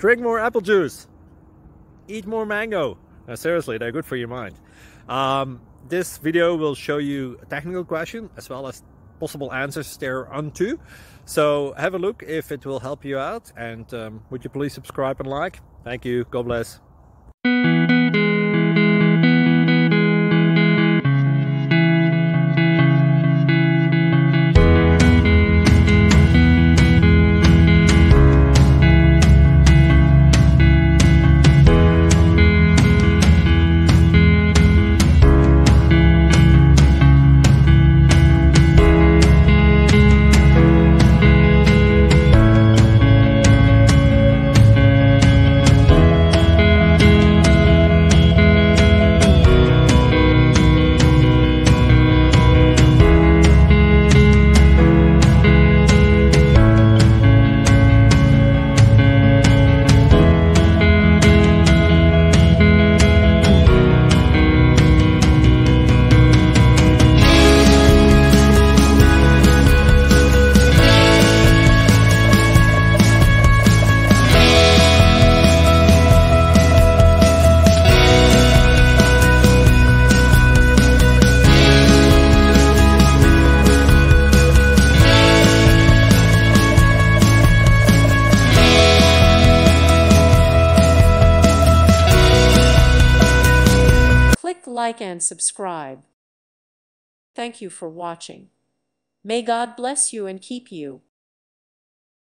Drink more apple juice. Eat more mango. No, seriously, they're good for your mind. This video will show you a technical question as well as possible answers thereunto. So have a look if it will help you out, and would you please subscribe and like? Thank you. God bless. Like and subscribe. Thank you for watching. May God bless you and keep you.